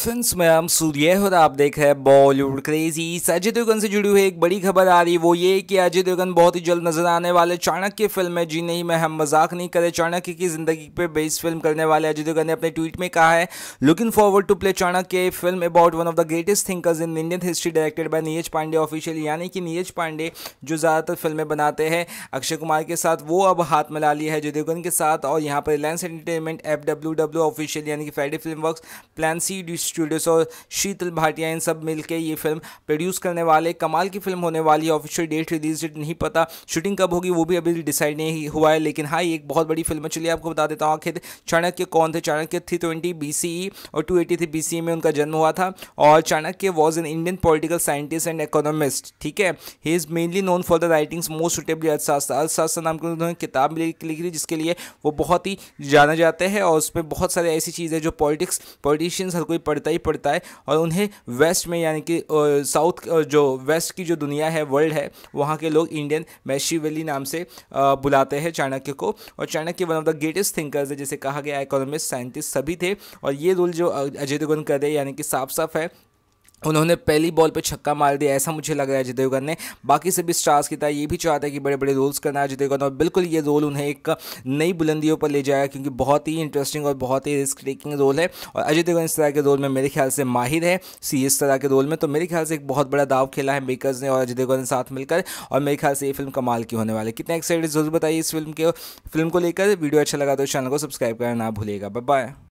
Friends, मैं हम सूर्य और आप देख रहे हैं बॉलीवुड क्रेजी। अजय देवगन से जुड़ी हुई एक बड़ी खबर आ रही है, वो ये कि अजय देवगन बहुत ही जल्द नजर आने वाले चाणक्य फिल्म में। जी नहीं, मैं हम मजाक नहीं करे, चाणक्य की जिंदगी पे बेस्ड फिल्म करने वाले अजय देवगन ने अपने ट्वीट में कहा है, looking forward to play Chanakya film about one of the greatest thinkers in Indian history, directed by Neeraj Pandey official. यानी कि नीरज पांडे जो ज़्यादातर फिल्में बनाते हैं अक्षय कुमार के साथ, वो अब हाथ मिला लिया है अजय देवगन के साथ। और यहाँ पर रिलायंस एंटरटेनमेंट FWW ऑफिशियल यानी कि Friday film works, plan C studios और शीतल भाटिया इन सब मिलके ये फिल्म प्रोड्यूस करने वाले। कमाल की फिल्म होने वाली है। ऑफिशियल डेट, रिलीज डेट नहीं पता, शूटिंग कब होगी वो भी अभी डिसाइड नहीं हुआ है, लेकिन हाँ ये एक बहुत बड़ी फिल्म है। चलिए आपको बता देता हूँ आखिर चाणक्य कौन थे। चाणक्य 320 BCE और 283 BCE में उनका जन्म हुआ था। और Chanakya was an Indian political scientist and economist. ठीक है, he is mainly known for the writings most suitably Arthashastra. Arthashastra नाम की उन्होंने किताब लिखी थी जिसके लिए वो बहुत ही जाना जाते हैं, और उसमें बहुत सारी ऐसी चीज़ें जो पॉलिटिशियंस हर कोई पढ़ता ही पड़ता है। और उन्हें वेस्ट में यानी कि साउथ जो वेस्ट की जो दुनिया है, वर्ल्ड है, वहाँ के लोग इंडियन मैशिवली नाम से बुलाते हैं चाणक्य को। और Chanakya one of the greatest thinkers है, जैसे कहा गया, इकोनॉमिस्ट, साइंटिस्ट सभी थे। और ये रोल जो अजय देवगन कर रहे हैं, यानी कि साफ साफ है उन्होंने पहली बॉल पे छक्का मार दिया, ऐसा मुझे लग रहा है अजय देवगन ने। बाकी सभी स्टार्स की तरह ये भी चाहता है कि बड़े बड़े रोल्स करना है अजय देवगन, और बिल्कुल ये रोल उन्हें एक नई बुलंदियों पर ले जाएगा, क्योंकि बहुत ही इंटरेस्टिंग और बहुत ही रिस्क टेकिंग रोल है। और अजय देवगन इस तरह के रोल में मेरे ख्याल से माहिर है, सीरियस तरह के रोल में। तो मेरे ख्याल से एक बहुत बड़ा दाव खेला है मेकर्स ने और अजय देवगन ने साथ मिलकर, और मेरे ख्याल से ये फिल्म कमाल की होने वाली है। कितने एक्साइटेड जरूर बताइए इस फिल्म को लेकर। वीडियो अच्छा लगा तो चैनल को सब्सक्राइब करना ना भूलिएगा। Bye bye.